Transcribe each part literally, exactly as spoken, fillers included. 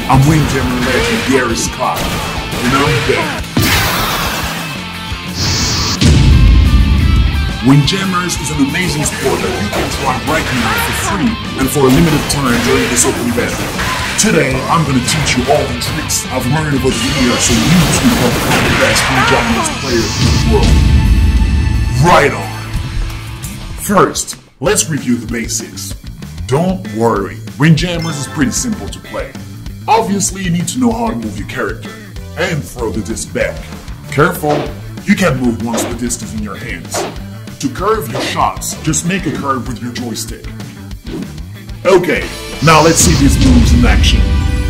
I'm Windjammer legend Gary Scott, and I'm back. Windjammers is an amazing sport that you can try right now for free and for a limited time during this open beta. Today, I'm going to teach you all the tricks I've learned over the years so you too can become the best Windjammers player in the world. Right on! First, let's review the basics. Don't worry, Windjammers is pretty simple to play. Obviously, you need to know how to move your character and throw the disc back. Careful, you can't move once the disc is in your hands. To curve your shots, just make a curve with your joystick. Okay, now let's see these moves in action.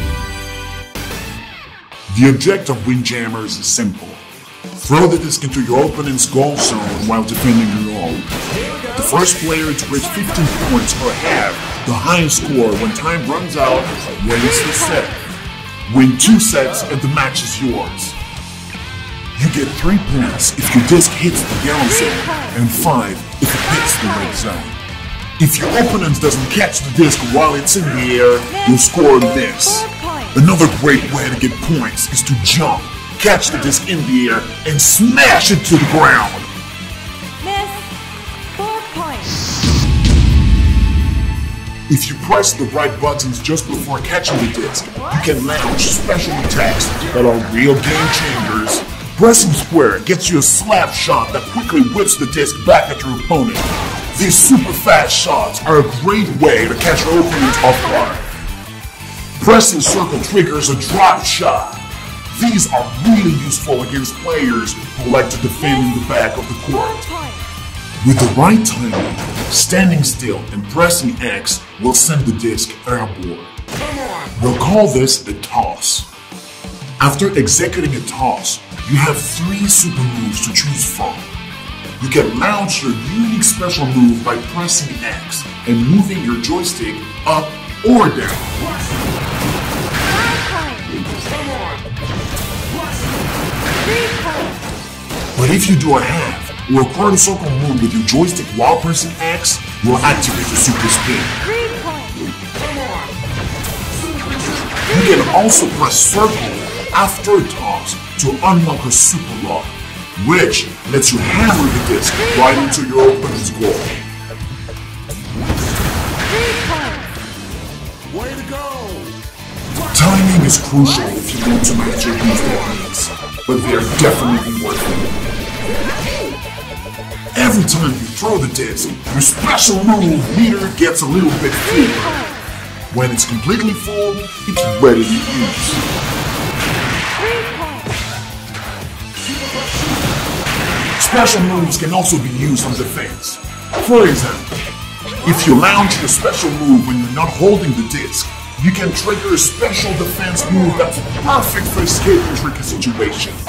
The objective of Windjammers is simple. Throw the disc into your opponent's goal zone while defending your own. The first player to reach fifteen points or have the highest score when time runs out wins the set. Win two sets and the match is yours. You get three points if your disc hits the yellow zone, and five if it hits the red zone. If your opponent doesn't catch the disc while it's in the air, you'll score this. Another great way to get points is to jump, catch the disc in the air, and smash it to the ground. Miss. Four points. If you press the right buttons just before catching the disc, you can launch special attacks that are real game changers. Pressing square gets you a slap shot that quickly whips the disc back at your opponent. These super fast shots are a great way to catch your opponent off guard. Pressing circle triggers a drop shot. These are really useful against players who like to defend in the back of the court. With the right timing, standing still and pressing X will send the disc airborne. We'll call this a toss. After executing a toss, you have three super moves to choose from. You can launch your unique special move by pressing X and moving your joystick up or down. But if you do a half or a quarter circle move with your joystick while pressing X, you'll activate the super spin. You can also press circle after a toss to unlock a super lock, which lets you hammer the disc right into your opponent's goal. Way to go! Timing is crucial if you want to match your boost techniques, but they're definitely worth it. Every time you throw the disc, your special move meter gets a little bit fuller. When it's completely full, it's ready to use. Special moves can also be used on defense. For example, if you launch your special move when you're not holding the disc, you can trigger a special defense move that's perfect for escaping tricky situations.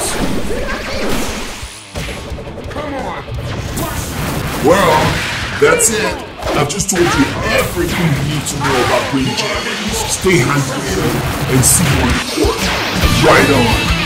Well, that's it. I've just told you everything you need to know about Windjammers. Stay hydrated and see you on the court. Right on.